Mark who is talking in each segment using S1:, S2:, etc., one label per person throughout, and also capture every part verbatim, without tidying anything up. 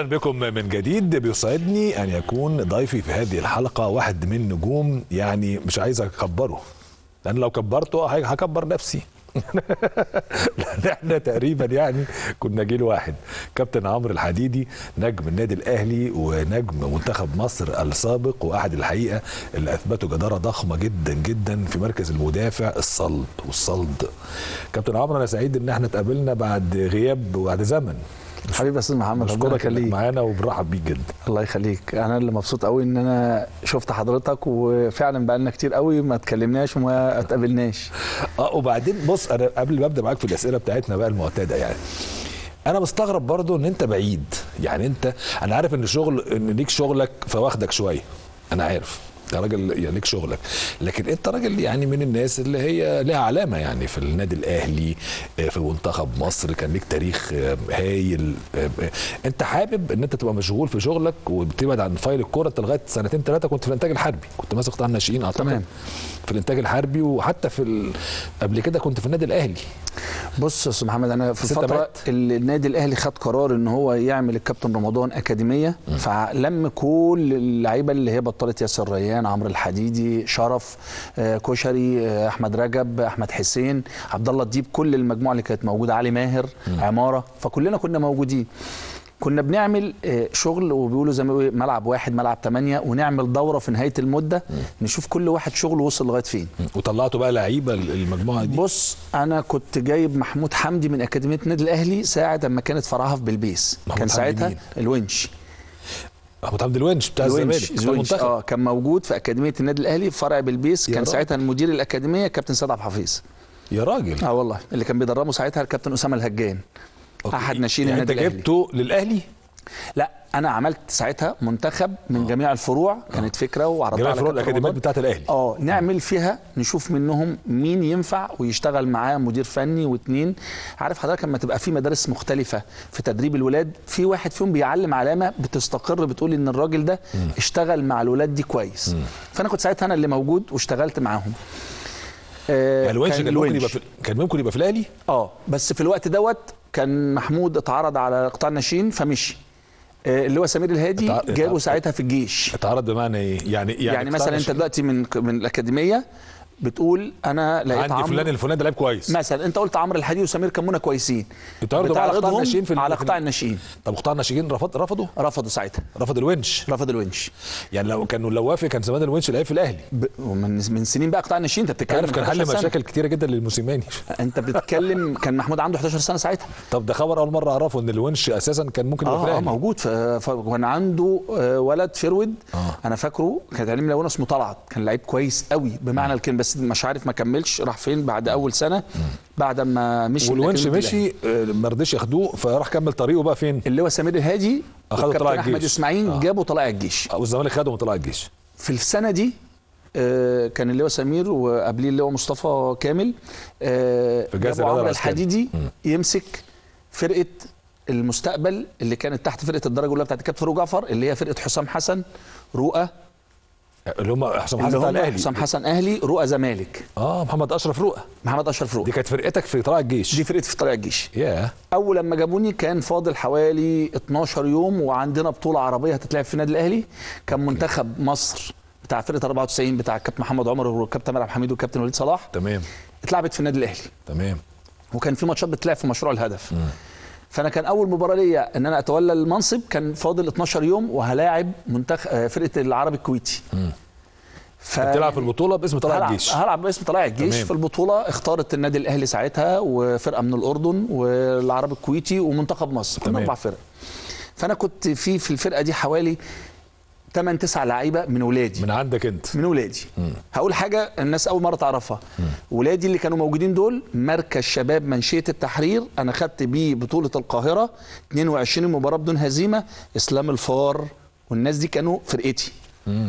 S1: بكم من جديد. بيسعدني أن يكون ضيفي في هذه الحلقة واحد من نجوم، يعني مش عايز أكبره لأن لو كبرته هكبر نفسي. لأن احنا تقريبا يعني كنا جيل واحد. كابتن عمرو الحديدي نجم النادي الأهلي ونجم منتخب مصر السابق، وأحد الحقيقة اللي أثبتوا جدارة ضخمة جدا جدا في مركز المدافع الصلب والصلد. كابتن عمرو، أنا سعيد إن احنا اتقابلنا بعد غياب وبعد زمن.
S2: حبيبي يا استاذ محمد،
S1: ربنا يخليك معانا وبنرحب بيك جدا.
S2: الله يخليك. انا اللي مبسوط قوي ان انا شفت حضرتك، وفعلا بقالنا كتير قوي ما اتكلمناش وما اتقابلناش.
S1: اه وبعدين بص، انا قبل ما ابدا معاك في الاسئله بتاعتنا بقى المعتاده، يعني انا مستغرب برضو ان انت بعيد. يعني انت انا عارف ان شغل ان ليك شغلك فواخدك شويه، انا عارف يا راجل يعني ليك شغلك، لكن انت راجل يعني من الناس اللي هي لها علامه يعني في النادي الاهلي، في منتخب مصر، كان ليك تاريخ هايل. انت حابب ان انت تبقى مشغول في شغلك وبتبعد عن فايل الكوره. انت لغايه سنتين ثلاثه كنت في الانتاج الحربي، كنت ماسك قطاع الناشئين اعتقد. تمام. في الانتاج الحربي، وحتى في ال... قبل كده كنت في النادي الاهلي.
S2: بص يا استاذ محمد، انا في الفتره اللي النادي الاهلي خد قرار ان هو يعمل الكابتن رمضان اكاديميه، م. فلم كل اللعيبه اللي هي بطلت، ياسر ريان، عمرو الحديدي، شرف، آه، كشري، آه، احمد رجب، احمد حسين، عبد الله الديب، كل المجموعه اللي كانت موجوده، علي ماهر، م. عماره، فكلنا كنا موجودين. كنا بنعمل شغل وبيقولوا زي ما بيقولوا ملعب واحد ملعب ثمانية، ونعمل دوره في نهايه المده م. نشوف كل واحد شغله وصل لغايه فين.
S1: وطلعتوا بقى لعيبه المجموعه دي؟
S2: بص، انا كنت جايب محمود حمدي من اكاديميه النادي الاهلي ساعه لما كانت فرعها في بلبيس، كان ساعتها مين؟ الونش.
S1: محمود حمدي الونش بتاع الزمالك،
S2: اه كان موجود في اكاديميه النادي الاهلي في فرع بلبيس. كان ساعتها المدير الاكاديميه كابتن سيد عبد الحفيظ.
S1: يا راجل.
S2: اه والله، اللي كان بيدربه ساعتها الكابتن اسامه الهجان، أوكي. احد ناشئين
S1: يعني
S2: النادي الاهلي.
S1: انت جبته للاهلي؟
S2: لا، انا عملت ساعتها منتخب من آه. جميع الفروع، كانت فكره وعرضتها على
S1: جميع الفروع الاكاديميات بتاعه الاهلي.
S2: اه نعمل فيها نشوف منهم مين ينفع ويشتغل معاه مدير فني واثنين. عارف حضرتك لما تبقى في مدارس مختلفه في تدريب الولاد، في واحد فيهم بيعلم علامه بتستقر بتقول ان الراجل ده م. اشتغل مع الولاد دي كويس. م. فانا كنت ساعتها انا اللي موجود واشتغلت معاهم.
S1: آه يعني الونش كان ممكن يبقى في كان ممكن يبقى في الاهلي؟
S2: اه بس في الوقت دوت كان محمود اتعرض على قطاع الناشئين فمشي. اللي هو سمير الهادي اتع... جابه ساعتها في الجيش.
S1: اتعرض بمعنى ايه؟ يعني يعني,
S2: يعني مثلا انت دلوقتي من من الاكاديميه بتقول انا لقيت
S1: عندي فلان الفلاني ده لعيب كويس،
S2: مثلا انت قلت عمرو الحديدي وسمير كمونه كويسين،
S1: بتعرضوا على قطاع الناشئين في
S2: على قطاع الناشئين.
S1: طب قطاع الناشئين رفض رفضوا
S2: رفضوا ساعتها،
S1: رفض الونش
S2: رفض الونش.
S1: يعني لو كانوا لو وافق كان زمان الونش لعيب في الاهلي.
S2: ب... ومن من سنين بقى قطاع الناشئين انت بتتكلم.
S1: كان حل مشاكل كتيره جدا للموسيماني.
S2: انت بتتكلم كان محمود عنده احداشر سنه ساعتها.
S1: طب ده خبر اول مره اعرفه ان الونش اساسا كان ممكن يبقى في الاهلي.
S2: اه موجود. فكان عنده ولد فرود آه. انا فاكره كان علم لونه اسمه طلعت، كان لعيب كويس قوي بمعنى الكلمه، بس مش عارف ما كملش، راح فين بعد اول سنه. م. بعد ما مشي
S1: والونش مشي ما رضيش ياخدوه، فراح كمل طريقه بقى فين؟
S2: اللي هو سمير الهادي
S1: اخذوا طلائع الجيش،
S2: احمد اسماعيل آه. جابوا طلائع الجيش،
S1: والزمالك خدوا من طلائع الجيش.
S2: في السنه دي آه كان اللي هو سمير وقبليه اللي هو مصطفى كامل آه جابوا عمرو الحديدي م. يمسك فرقه المستقبل اللي كانت تحت فرقه الدرجه الاولى بتاعت الكابتن فاروق جعفر، اللي هي فرقه حسام حسن، رؤى،
S1: اللي هم حسام حسن بتاع الاهلي،
S2: حسام حسن اهلي، رؤى زمالك.
S1: اه محمد اشرف رؤى،
S2: محمد اشرف رؤى
S1: دي كانت فرقتك في طلائع الجيش؟
S2: دي فرقتي في طلائع الجيش.
S1: ياه.
S2: اول لما جابوني كان فاضل حوالي اتناشر يوم وعندنا بطوله عربيه هتتلعب في النادي الاهلي. كان منتخب مصر بتاع فرقه اربعة وتسعين بتاع الكابتن محمد عمر والكابتن عبد الحميد والكابتن وليد صلاح.
S1: تمام.
S2: اتلعبت في النادي الاهلي.
S1: تمام.
S2: وكان في ماتشات بتلعب في مشروع الهدف. م. فانا كان اول مباراه ليا ان انا اتولى المنصب، كان فاضل اتناشر يوم وهلاعب منتخب فرقه العربي الكويتي. م.
S1: ف... بتلعب في البطوله باسم طلائع الجيش؟
S2: هلعب باسم طلائع الجيش. تمام. في البطوله اختارت النادي الاهلي ساعتها وفرقه من الاردن والعربي الكويتي ومنتخب مصر، كنا اربع فرق. فانا كنت في في الفرقه دي حوالي ثمانية تسعة لعيبه من ولادي.
S1: من عندك انت؟
S2: من ولادي. م. هقول حاجه الناس اول مره تعرفها، م. ولادي اللي كانوا موجودين دول مركز شباب منشيه التحرير، انا خدت بيه بطوله القاهره اتنين وعشرين مباراه بدون هزيمه، اسلام الفار والناس دي كانوا فرقتي. م.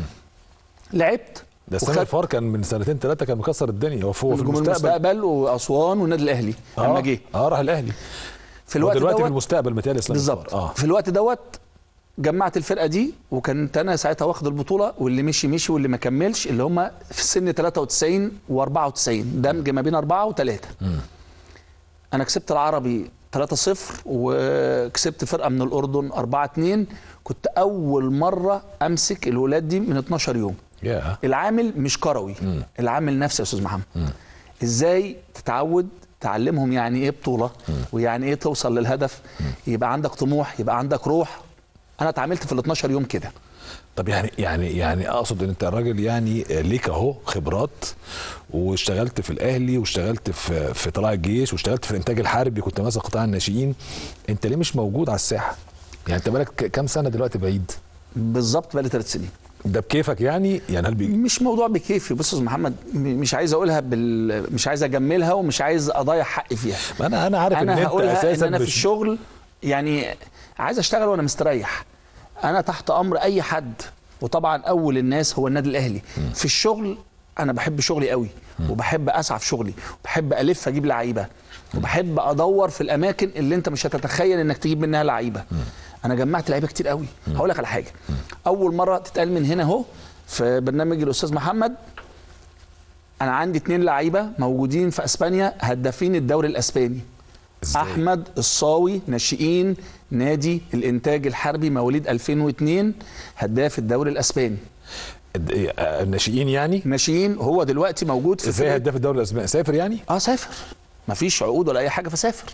S2: لعبت.
S1: ده اسلام الفار كان من سنتين ثلاثه كان مكسر الدنيا، هو في المستقبل.
S2: المستقبل واسوان والنادي الاهلي لما
S1: آه
S2: جه.
S1: اه راح الاهلي
S2: في الوقت
S1: دلوقتي
S2: دوت
S1: في المستقبل متهيألي اسلام
S2: بالظبط.
S1: آه.
S2: في الوقت دوت جمعت الفرقه دي، وكنت انا ساعتها واخد البطوله، واللي مشي مشي واللي ما كملش اللي هم في سن تلاتة وتسعين واربعة وتسعين، دمج ما بين اربعه وثلاثه. انا كسبت العربي ثلاثة صفر وكسبت فرقه من الاردن أربعة اتنين. كنت اول مره امسك الولاد دي من اتناشر يوم.
S1: yeah.
S2: العامل مش كروي، م. العامل نفسي يا استاذ محمد. م. ازاي تتعود تعلمهم يعني ايه بطوله، م. ويعني ايه توصل للهدف، م. يبقى عندك طموح، يبقى عندك روح. انا اتعاملت في ال اتناشر يوم كده.
S1: طب يعني يعني يعني اقصد ان انت الراجل يعني ليك اهو خبرات، واشتغلت في الاهلي واشتغلت في في طلائع الجيش واشتغلت في الانتاج الحربي، كنت ماسك قطاع الناشئين، انت ليه مش موجود على الساحه؟ يعني انت بقالك كام سنه دلوقتي بعيد؟
S2: بالظبط بقالي ثلاث سنين.
S1: ده بكيفك يعني؟ يعني هل بي...
S2: مش موضوع بكيفي. بص يا استاذ محمد، مش عايز اقولها بال... مش عايز اجملها ومش عايز اضيع حقي فيها.
S1: ما انا انا عارف
S2: أنا
S1: ان انت اساسا
S2: إن انا
S1: بش...
S2: في الشغل يعني عايز اشتغل وانا مستريح. انا تحت امر اي حد، وطبعا اول الناس هو النادي الاهلي. م. في الشغل انا بحب شغلي قوي، م. وبحب اسعى في شغلي، وبحب الف اجيب لعيبه، وبحب ادور في الاماكن اللي انت مش هتتخيل انك تجيب منها لعيبه. انا جمعت لعيبه كتير قوي. هقول لك على حاجه، اول مره تتقال من هنا اهو في برنامج الاستاذ محمد، انا عندي اتنين لعيبه موجودين في اسبانيا هدافين الدوري الاسباني. إزاي؟ احمد الصاوي ناشئين نادي الانتاج الحربي مواليد ألفين واتنين، هداف الدوري الاسباني.
S1: الناشئين يعني؟
S2: ناشئين. هو دلوقتي موجود في
S1: ازاي هداف الدوري الاسباني؟ سافر يعني؟
S2: اه سافر، مفيش عقود ولا اي حاجه فسافر.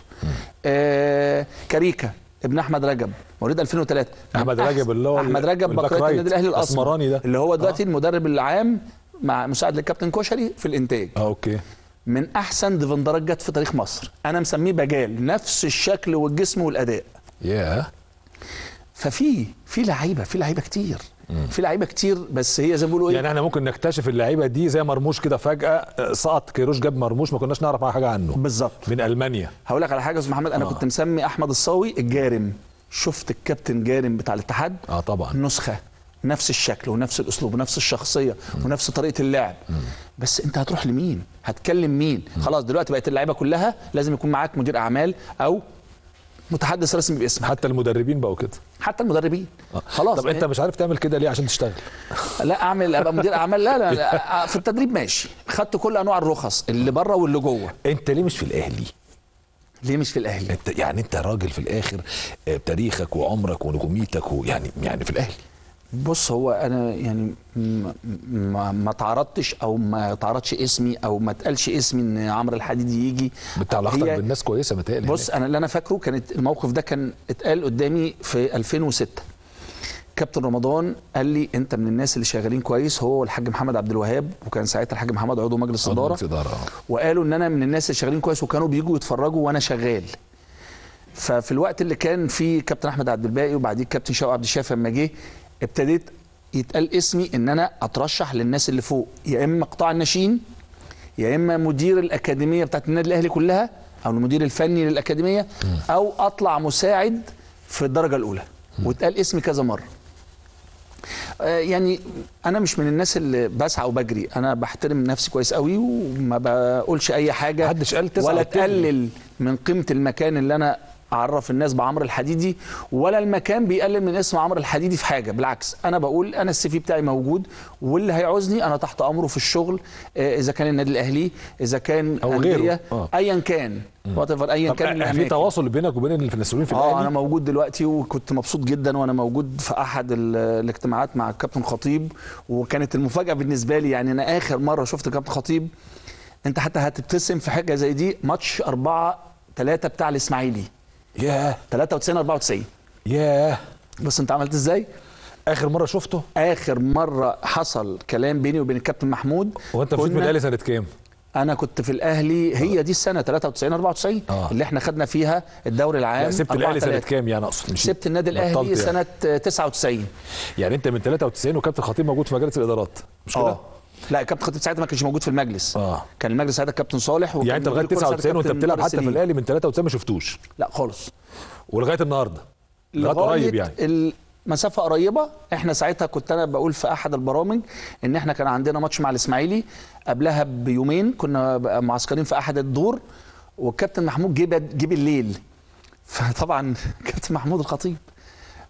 S2: آه كاريكا ابن احمد رجب مواليد ألفين وتلاتة.
S1: احمد رجب اللي هو
S2: احمد رجب بقريه النادي الاهلي الاسمراني
S1: ده،
S2: اللي هو دلوقتي
S1: آه.
S2: المدرب العام مع مساعد للكابتن كشري في الانتاج.
S1: اه اوكي.
S2: من احسن ديفندرات جت في تاريخ مصر، انا مسميه بجال، نفس الشكل والجسم والاداء.
S1: ياه.
S2: ففي في لعيبه في لعيبه كتير، مم. في لعيبه كتير، بس هي زي ما بيقولوا ايه،
S1: يعني احنا ممكن نكتشف اللعيبه دي زي مرموش كده فجاه سقط كيروش جاب مرموش ما كناش نعرف حاجه عنه.
S2: بالظبط.
S1: من المانيا.
S2: هقول لك على حاجه يا استاذ محمد، انا آه. كنت مسمي احمد الصاوي الجارم. شفت الكابتن جارم بتاع الاتحاد؟
S1: اه طبعا.
S2: نسخه، نفس الشكل ونفس الاسلوب ونفس الشخصيه مم. ونفس طريقه اللعب. مم. بس انت هتروح لمين؟ هتكلم مين؟ مم. خلاص دلوقتي بقت اللعيبه كلها لازم يكون معاك مدير اعمال او متحدث رسمي باسمك.
S1: حتى المدربين بقوا كده.
S2: حتى المدربين
S1: آه. خلاص. طب انت مش عارف تعمل كده ليه عشان تشتغل؟
S2: لا اعمل ابقى مدير اعمال؟ لا لا, لا. في التدريب ماشي، خدت كل انواع الرخص اللي بره واللي جوه.
S1: انت ليه مش في الاهلي؟
S2: ليه مش في الاهلي؟
S1: انت يعني انت راجل في الاخر بتاريخك وعمرك ونجوميتك ويعني يعني في الاهلي.
S2: بص هو انا يعني ما ما تعرضتش او ما تعرضش اسمي او ما اتقالش اسمي ان عمرو الحديدي يجي.
S1: انت علاقتك بالناس كويسه متهيألي.
S2: بص انا اللي انا فاكره كانت الموقف ده كان اتقال قدامي في ألفين وستة. كابتن رمضان قال لي انت من الناس اللي شغالين كويس، هو والحاج محمد عبد الوهاب، وكان ساعتها الحاج محمد عضو مجلس اداره. وقالوا ان انا من الناس اللي شغالين كويس، وكانوا بيجوا يتفرجوا وانا شغال. ففي الوقت اللي كان فيه كابتن احمد عبد الباقي وبعديه كابتن شوقي عبد الشافي لما جه، ابتديت يتقال اسمي ان انا اترشح للناس اللي فوق، يا اما قطاع الناشئين، يا اما مدير الاكاديميه بتاعت النادي الاهلي كلها، او المدير الفني للاكاديميه، او اطلع مساعد في الدرجه الاولى. واتقال اسمي كذا مره. آه يعني انا مش من الناس اللي بسعى وبجري، انا بحترم نفسي كويس قوي وما بقولش اي حاجه
S1: محدش قال تسعة
S2: ولا تقلل من قيمه المكان اللي انا اعرف الناس بعمرو الحديدي، ولا المكان بيقلل من اسم عمرو الحديدي في حاجه. بالعكس انا بقول انا السي في بتاعي موجود، واللي هيعوزني انا تحت امره في الشغل، اذا كان النادي الاهلي، اذا كان انديه، آه. ايا كان وات ايفر ايا كان.
S1: في تواصل بينك وبين المسؤولين في الاهلي؟
S2: اه انا موجود دلوقتي، وكنت مبسوط جدا وانا موجود في احد الاجتماعات مع الكابتن خطيب، وكانت المفاجاه بالنسبه لي، يعني انا اخر مره شفت الكابتن خطيب، انت حتى هتبتسم في حاجه زي دي، ماتش أربعة ثلاثة بتاع الاسماعيلي.
S1: ياه.
S2: تلاتة وتسعين أربعة وتسعين.
S1: ياه.
S2: بس انت عملت ازاي؟
S1: اخر مره شفته؟
S2: اخر مره حصل كلام بيني وبين الكابتن محمود.
S1: وانت مشيت من الاهلي سنه كام؟
S2: انا كنت في الاهلي هي دي السنه تلاتة وتسعين أربعة وتسعين آه. اللي احنا خدنا فيها الدوري العام.
S1: لا سبت الاهلي سنه كام يعني؟ اقصد
S2: سبت النادي الاهلي يعني سنه تسعة وتسعين.
S1: يعني انت من تلاتة وتسعين وكابتن خطيب موجود في مجالس الادارات مش كده؟
S2: لا كابتن خطيب ساعتها ما كانش موجود في المجلس.
S1: اه
S2: كان المجلس ساعتها كابتن صالح.
S1: يعني انت لغايه تسعة وتسعين وانت بتلعب حتى في الاهلي من تلاتة وتسعين ما شفتوش؟
S2: لا خالص.
S1: ولغايه النهارده؟ لغايه قريب يعني؟
S2: المسافه قريبه. احنا ساعتها كنت انا بقول في احد البرامج ان احنا كان عندنا ماتش مع الاسماعيلي قبلها بيومين، كنا معسكرين في احد الدور، والكابتن محمود جه جه بالليل. فطبعا كابتن محمود الخطيب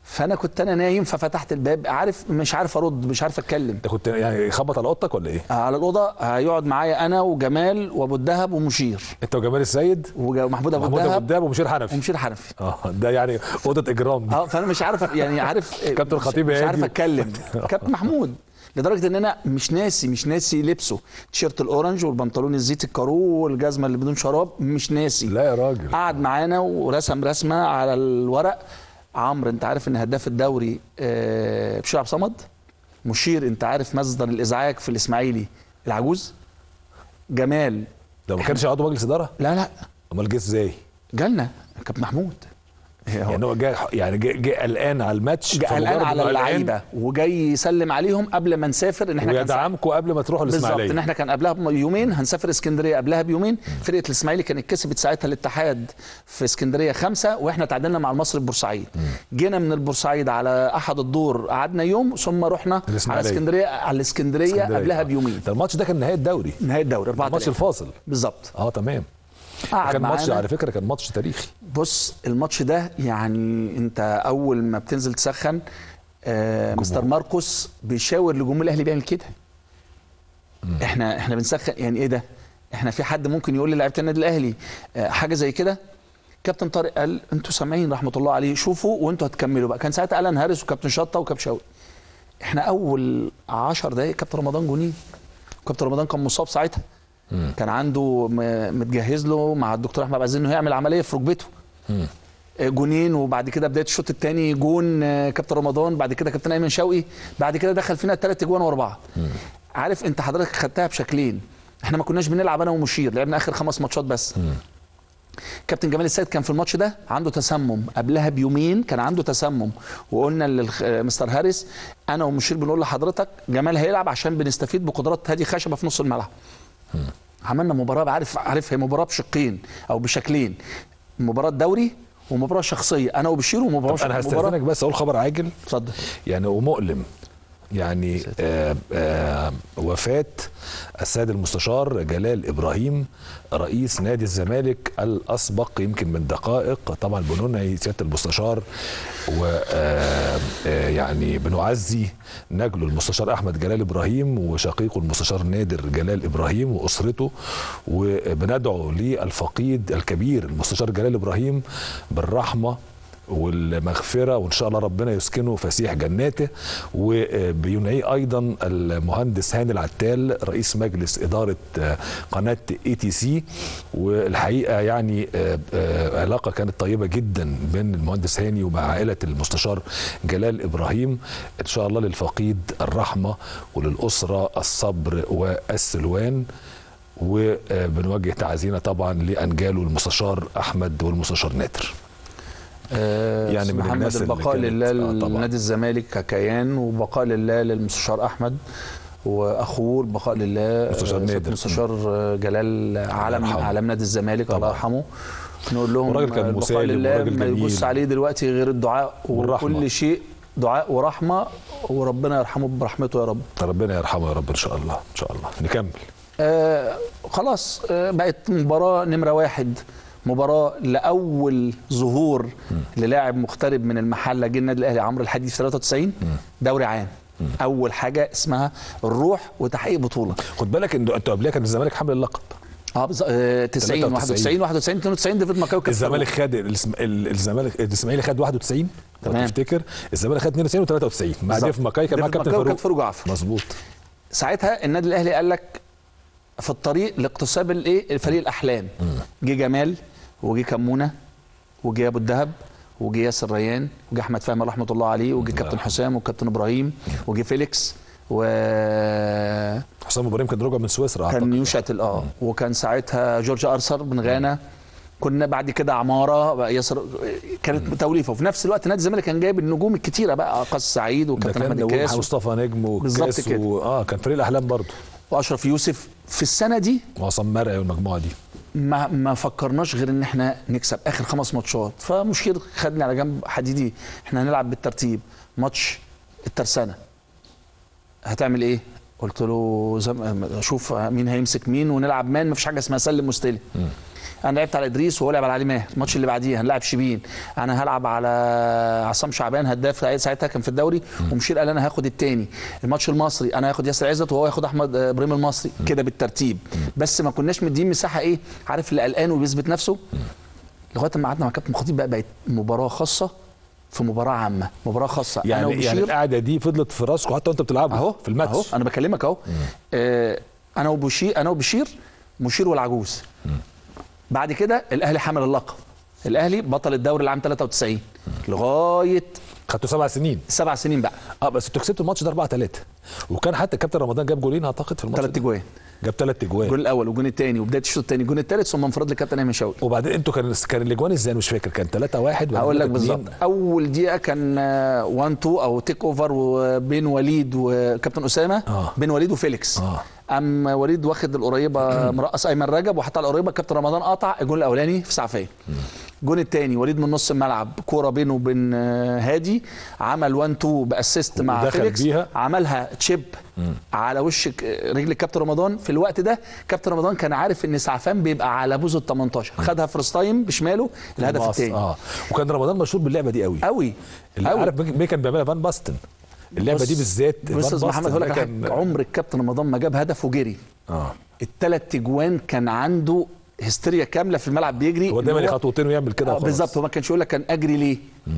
S2: فانا كنت انا نايم ففتحت الباب، عارف مش عارف ارد، مش عارف اتكلم.
S1: انت كنت يعني خبط على اوضتك ولا ايه؟
S2: على الاوضه هيقعد معايا انا وجمال وابو الدهب ومشير.
S1: انت وجمال السيد
S2: ومحمود ابو
S1: محمود ابو
S2: الدهب
S1: الدهب ومشير حنفي.
S2: ومشير حنفي.
S1: اه ده يعني اوضه اجرام دي.
S2: اه فانا مش عارف يعني عارف
S1: كابتن الخطيب
S2: مش, مش
S1: هادي.
S2: عارف اتكلم. كابتن محمود لدرجه ان انا مش ناسي مش ناسي لبسه، تيشيرت الاورنج والبنطلون الزيت الكارو والجزمه اللي بدون شراب، مش ناسي.
S1: لا يا راجل.
S2: قعد معانا ورسم رسمه على الورق. عمرو انت عارف ان هداف الدوري آه بشير عبد الصمد؟ مشير انت عارف مصدر الازعاج في الاسماعيلي العجوز؟ جمال
S1: ده ما كانش عضو مجلس اداره؟
S2: لا لا.
S1: امال جه ازاي؟
S2: جالنا كابتن محمود.
S1: يعني هو جاي يعني جاي قلقان على الماتش،
S2: جاي قلقان على اللعيبه وجاي يسلم عليهم قبل ما نسافر، ان احنا
S1: ويدعمكم قبل ما تروحوا الاسماعيليه.
S2: بالظبط، ان احنا كان قبلها بيومين هنسافر اسكندريه، قبلها بيومين فرقه الاسماعيلي كانت كسبت ساعتها الاتحاد في اسكندريه خمسه، واحنا تعادلنا مع المصري بورسعيد. جينا من البورسعيد على احد الدور قعدنا يوم، ثم رحنا على اسكندريه على الاسكندريه قبلها بيومين.
S1: ده الماتش ده كان نهايه الدوري.
S2: نهايه الدوري أربعة
S1: الماتش الفاصل
S2: بالظبط.
S1: اه تمام. كان ماتش على فكره كان ماتش تاريخي.
S2: بص الماتش ده يعني انت اول ما بتنزل تسخن آه مستر ماركوس بيشاور لجمهور الاهلي بيعمل كده. احنا احنا بنسخن يعني ايه ده؟ احنا في حد ممكن يقول للاعيبه النادي الاهلي آه حاجه زي كده؟ كابتن طارق قال انتوا سامعين رحمه الله عليه، شوفوا وانتوا هتكملوا بقى. كان ساعتها الان هارس وكابتن شطه وكابتن شوقي. احنا اول عشر دقائق كابتن رمضان جونين. كابتن رمضان كان مصاب ساعتها. مم. كان عنده متجهز له مع الدكتور احمد عايزين انه يعمل عمليه في ركبته. مم. جونين، وبعد كده بدايه الشوط الثاني جون كابتن رمضان، بعد كده كابتن ايمن شوقي، بعد كده دخل فينا ثلاث اجوان ورا بعض. عارف انت حضرتك خدتها بشكلين. احنا ما كناش بنلعب انا ومشير، لعبنا اخر خمس ماتشات بس. مم. كابتن جمال السيد كان في الماتش ده عنده تسمم، قبلها بيومين كان عنده تسمم، وقلنا لمستر هاريس انا ومشير بنقول لحضرتك جمال هيلعب عشان بنستفيد بقدرات هادي خشبه في نص الملعب. مم. عملنا مباراه، عارف عارف هي مباراه بشقين او بشكلين، مباراه دوري ومباراه شخصيه انا وبشير ومباراه
S1: شخصيه. انا هستاذنك بس اقول خبر عاجل.
S2: اتفضل.
S1: يعني ومؤلم، يعني آآ آآ وفاه السيد المستشار جلال ابراهيم رئيس نادي الزمالك الاسبق يمكن من دقائق. طبعا بننعي سياده المستشار و يعني بنعزي نجله المستشار احمد جلال ابراهيم وشقيقه المستشار نادر جلال ابراهيم واسرته، وبندعو للفقيد الكبير المستشار جلال ابراهيم بالرحمه والمغفرة، وإن شاء الله ربنا يسكنه فسيح جناته. وبينعيه أيضا المهندس هاني العتال رئيس مجلس إدارة قناة اي تي سي. والحقيقة يعني علاقة كانت طيبة جدا بين المهندس هاني ومع عائلة المستشار جلال إبراهيم. إن شاء الله للفقيد الرحمة وللأسرة الصبر والسلوان. وبنوجه تعزينا طبعا لأنجاله المستشار أحمد والمستشار نادر.
S2: آه يعني من الناس البقاء لله لنادي الزمالك ككيان، وبقاء لله للمستشار احمد واخوه، البقاء لله
S1: مستشار نادر
S2: المستشار جلال علم علم نادي الزمالك الله يرحمه. نقول لهم البقاء لله ما يبص عليه دلوقتي غير الدعاء وكل شيء دعاء ورحمه، وربنا يرحمه برحمته يا رب.
S1: ربنا يرحمه يا رب ان شاء الله. ان شاء الله نكمل.
S2: آه خلاص آه بقت مباراه نمره واحد، مباراه لاول ظهور م. للاعب مغترب من المحله جه النادي الاهلي عمرو الحديدي في ثلاثة وتسعين دوري عام. م. اول حاجه اسمها الروح وتحقيق بطوله.
S1: خد بالك انتوا انتوا قبلها كان الزمالك حامل اللقب.
S2: اه بز... آه تسعين واحد وتسعين واحد وتسعين اثنين وتسعين ديفيد ماكاو.
S1: الزمالك خد الزمالك الاسماعيلي خد واحد وتسعين
S2: تمام
S1: تفتكر. الزمالك خد اثنين وتسعين وثلاثة وتسعين مع ديفيد ماكاي كان مع كابتن فاروق
S2: فاروق جعفر.
S1: مظبوط.
S2: ساعتها النادي الاهلي قال لك في الطريق لاقتساب الايه فريق الاحلام. جه جمال وجه كمونه وجه ابو الدهب وجه ياسر ريان وجه احمد فهمي رحمه الله عليه وجه كابتن حسام وكابتن ابراهيم وجه فيليكس و
S1: حسام ابراهيم كان رجع من سويسرا اعتقد.
S2: كان يوشعت اه وكان ساعتها جورج ارثر من غانا. كنا بعد كده عماره ياسر، كانت توليفه. وفي نفس الوقت نادي الزمالك كان جايب النجوم الكتيره بقى قاس سعيد وكابتن احمد الكاس
S1: ومصطفى نجم وكاس و... اه كان فريق الاحلام برضه
S2: واشرف يوسف. في السنه دي
S1: وعصام مرعي والمجموعه دي
S2: ما ما فكرناش غير ان احنا نكسب اخر خمس ماتشات. فمشير خدني على جنب حديدي، احنا هنلعب بالترتيب. ماتش الترسانه هتعمل ايه؟ قلت له زم... شوف مين هيمسك مين ونلعب مان، مفيش حاجه اسمها سلم مستلم. انا لعبت على ادريس وهو لعب على علي ماهر. الماتش اللي بعديه هنلعب شبين، انا هلعب على عصام شعبان هداف ساعتها كان في الدوري، ومشير قال انا هاخد الثاني. الماتش المصري انا هاخد ياسر عزت وهو ياخد احمد ابراهيم المصري، كده بالترتيب. بس ما كناش مدين مساحه ايه، عارف اللي قلقان وبيثبت نفسه. لغايه ما قعدنا مع كابتن خطيب بقى بقت مباراه خاصه في مباراه عامه، مباراه خاصه.
S1: يعني
S2: أنا
S1: يعني القعده دي فضلت في راسكم حتى وانت بتلعبوا
S2: اهو
S1: في الماتش.
S2: اهو انا بكلمك اهو. آه انا وبشير انا وبشير مشير والعجوز. مم. بعد كده الاهلي حمل اللقب، الاهلي بطل الدوري العام ثلاثة وتسعين لغايه
S1: خدتوا سبع سنين
S2: سبع سنين بقى.
S1: اه بس انتوا كسبتوا الماتش ده أربعة ثلاثة، وكان حتى كابتن رمضان جاب جولين اعتقد في الماتش.
S2: ثلاث اجوان
S1: جاب ثلاث اجوان،
S2: الجول الاول والجول الثاني وبدايه الشوط الثاني الجول الثالث، ثم انفراد لكابتن ايمن شوقي.
S1: وبعدين انتوا كان كان الاجوان ازاي؟ مش فاكر كان ثلاثة واحد ولا
S2: هقول لك بالظبط. اول دقيقه كان واحد اتنين او تيك اوفر بين وليد وكابتن اسامه. آه. بين وليد وفيليكس. اه ام وليد واخد القريبه مرقص ايمن رجب وحط على القريبه، كابتن رمضان قطع الجول الاولاني في سعفيه. الجون الثاني وليد من نص الملعب كوره بينه وبين هادي، عمل واحد اتنين باسيست مع فيليكس بيها. عملها تشيب مم. على وش رجل الكابتن رمضان. في الوقت ده كابتن رمضان كان عارف ان سعفان بيبقى على بوز ال تمنتاشر، خدها فرست تايم بشماله الهدف الثاني.
S1: اه وكان رمضان مشهور باللعبه دي قوي
S2: قوي
S1: اللي أوي. عارف مين كان بيعملها؟ فان باستن. اللعبه دي بالذات
S2: بص محمد هقول لك كان... عمر الكابتن رمضان ما جاب هدف وجري. اه الثلاث اجوان كان عنده هستيريا كامله في الملعب، بيجري
S1: هو دايما خطوتين ويعمل كده.
S2: آه بالظبط. هو ما كانش يقول لك كان اجري ليه؟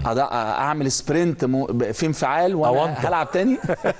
S2: اعمل سبرنت في انفعال وانا هلعب تاني.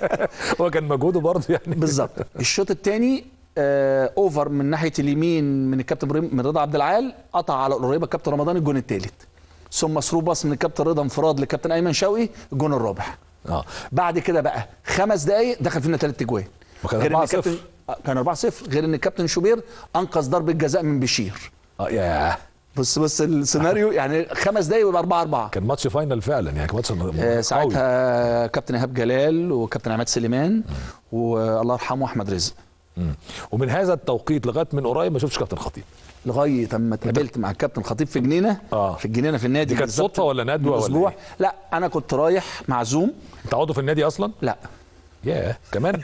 S1: هو كان مجهوده برضه يعني.
S2: بالظبط. الشوط الثاني آه اوفر من ناحيه اليمين من الكابتن ابراهيم من رضا عبد العال، قطع على القريبه الكابتن رمضان الجون الثالث، ثم ثرو باص من الكابتن رضا انفراد للكابتن ايمن شوقي الجون الرابع. اه بعد كده بقى خمس دقائق دخل فينا ثلاث اجوان.
S1: وكان أربعة صفر.
S2: كان أربعة صفر، غير ان الكابتن شوبير انقذ ضربه جزاء من بشير.
S1: اه ياه
S2: بص بص السيناريو. يعني خمس دقايق ويبقى أربعة أربعة.
S1: كان ماتش فاينل فعلا يعني. كان ماتش
S2: آه ساعتها كابتن ايهاب جلال وكابتن عماد سليمان والله يرحمه احمد رزق.
S1: مم. ومن هذا التوقيت لغايه من قريب ما شفتش كابتن خطيب
S2: لغايه اما اتقابلت مع الكابتن خطيب في جنينه. اه في الجنينه في النادي.
S1: دي كانت صدفه ولا ندوه ولا
S2: اسبوع؟ لا انا كنت رايح معزوم.
S1: انت عضو في النادي اصلا؟
S2: لا.
S1: ياه كمان.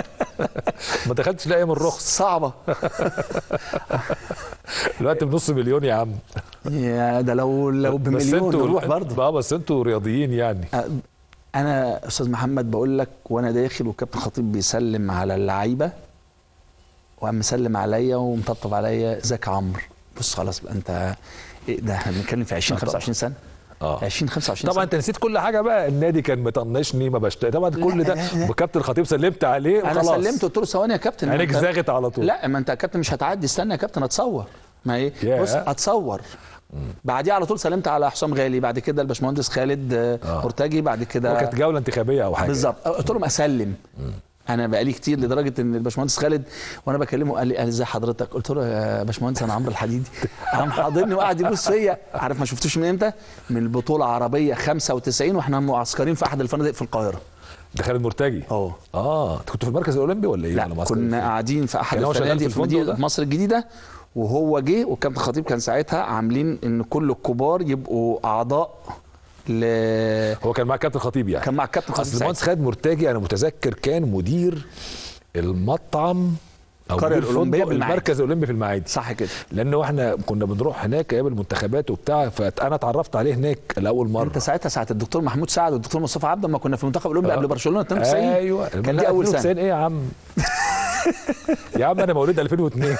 S1: ما دخلتش لا ايام الرخص.
S2: صعبه.
S1: دلوقتي بنص مليون يا عم.
S2: يا ده لو لو بمليون نروح برضه.
S1: اه بس انتوا رياضيين يعني.
S2: انا استاذ محمد بقول لك وانا داخل والكابتن خطيب بيسلم على اللعيبه وقام مسلم عليا ومطبطب عليا، ازيك يا عمرو؟ بص خلاص بقى انت ايه ده، احنا بنتكلم في عشرين خمسة وعشرين سنه. اه عشرين خمسة وعشرين
S1: طبعا سنة. انت نسيت كل حاجه بقى. النادي كان مطنشني ما بشتاق طبعا كل ده. وكابتن خطيب سلمت عليه وخلاص.
S2: انا سلمت قلت له ثواني يا كابتن.
S1: عينيك زاغت على طول.
S2: لا ما انت يا كابتن مش هتعدي، استنى يا كابتن اتصور. ما ايه yeah. بص اتصور. بعديها على طول سلمت على حسام غالي، بعد كده الباشمهندس خالد مرتجي، بعد كده
S1: كانت جوله انتخابيه او حاجه.
S2: بالظبط. قلت لهم اسلم. مم. انا بقالي كتير لدرجه ان الباشمهندس خالد وانا بكلمه قال لي قال ازي حضرتك؟ قلت له يا باشمهندس انا عمرو الحديدي. قام حاضرني وقعد يبص فيا. عارف ما شفتوش من امتى؟ من البطوله العربيه خمسة وتسعين واحنا معسكرين في احد الفنادق في القاهره.
S1: ده خالد مرتجي.
S2: اه
S1: اه كنت في المركز الاولمبي ولا ايه؟
S2: لا كنا قاعدين في احد الفنادق في مدينه مصر الجديده، وهو جه والكابتن خطيب كان ساعتها عاملين ان كل الكبار يبقوا اعضاء ل...
S1: هو كان مع كابتن خطيب يعني.
S2: كان مع كابتن خطيب.
S1: اصل المهندس خالد مرتجي انا متذكر كان مدير المطعم او
S2: القريه الاولمبيه
S1: المركز الاولمبي في المعادي.
S2: صح كده.
S1: لانه احنا كنا بنروح هناك ايام المنتخبات وبتاع، فانا اتعرفت عليه هناك لاول مره.
S2: انت ساعتها ساعه الدكتور محمود سعد والدكتور مصطفى عبده لما كنا في المنتخب الاولمبي قبل برشلونه اتنين وتسعين.
S1: ايوه
S2: كان دي اول سنه.
S1: ايه يا عم؟ يا عم انا مولود ألفين واثنين.